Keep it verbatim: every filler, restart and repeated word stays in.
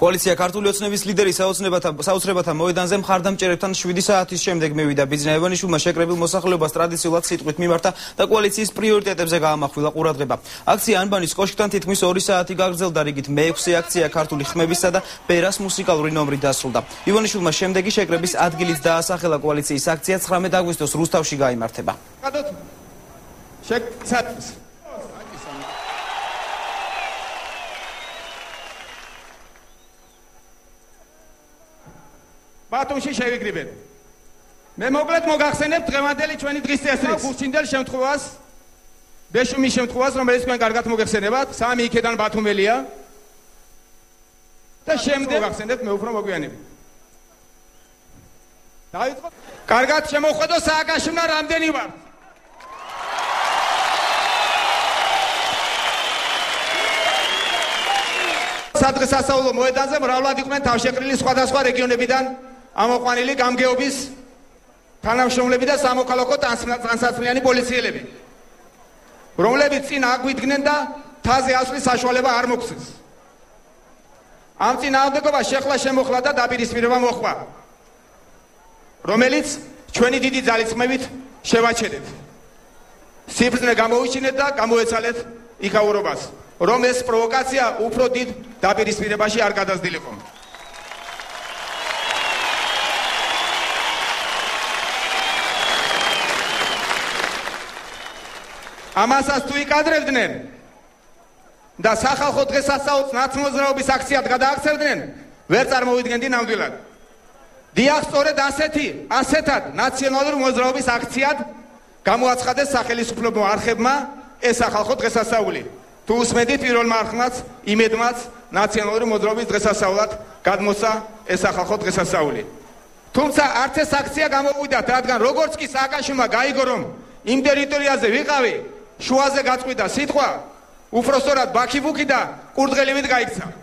კოალიცია ქართული ოცნების ლიდერი საოცრებათა მოედანზე მხარდამჭერებთან შვიდი საათის შემდეგ მივიდა ბიძინა ივანიშვილმა შეკრებილ მოსახლეობას ტრადიციულად სიტყვით მიმართა და კოალიციის პრიორიტეტებზე გაამახვილა ყურადრება. აქცია ანბანის კოშკთან თითქმის ორი საათი გაგრძელდა, რიგით მეექვსე აქცია ქართული ხმებისა და ბერას მუსიკალური ნომრით დასრულდა. ივანიშვილმა შემდეგი შეკრების ადგილით დაასახელა კოალიციის აქცია ცხრამეტ აგვისტოს რუსთავში გაიმართება. ბათუმში შევიკრიბეთ. მე მოკლედ მოგახსენებ დღევანდელი ჩვენი დღის წესრიგს. გულჩინდელ შემთხვევას, ბეშუმის შემთხვევას, რომელიც თქვენ კარგად მოგეხსენებათ, სამი იქედან ბათუმელია. და შემდეგ მოგახსენებთ, მე უფრო მოგვიანებით. დაიწყოთ. კარგად შემოხვედო სააკაშვილმა რამდენი ვარ? სადღესასწაულო მოედანზე მრავლად იყვნენ თავშეყრილი სხვადასხვა რეგიონებიდან ამოყვანილი გამგეობის თანამშრომლები და სამოქალაქო ტანსაცმლიანი პოლიციელები, რომლებიც წინ აგვიდგნენ და მთაზე ასვლის საშუალება არ მოგცეს. ამ წინააღმდეგობას შეხლა შემოხლა და დაპირისპირება მოხდა, რომელიც ჩვენი დიდი ძალისხმევით შევაჩერეთ. სიბრძნე გამოვიჩინეთ და გამოეცალეთ იქაურობას, რომ ეს პროვოკაცია უფრო დიდ დაპირისპირებაში არ გადასდილიყო. ამასაც თუ იკადრებდნენ და სახალხო დღესასწაულს ნაცმოძრაობის აქციად გადააქცევდნენ, ვერ წარმოვიდგენდი ნამდვილად. დიახ, სწორედ ასეთი, ასეთად ნაციონალური მოძრაობის აქციად გამოაცხადეს სახელისუფლებო არხებმა ეს სახალხო დღესასწაული. თუ უსმენდით პირველმა არხმაც, იმედმაც ნაციონალური მოძრაობის დღესასწაულად გადმოსცა ეს სახალხო დღესასწაული. თუმცა არც ეს აქცია გამოვიდათ, რადგან როგორც კი სააკაშვილმა გაიგო, რომ იმ ტერიტორიაზე ვიყავი, შუაზე გაწყვიტა სიტყვა, უпроსტორად ბაქიბუქი და კურდღელივით გაიქცა.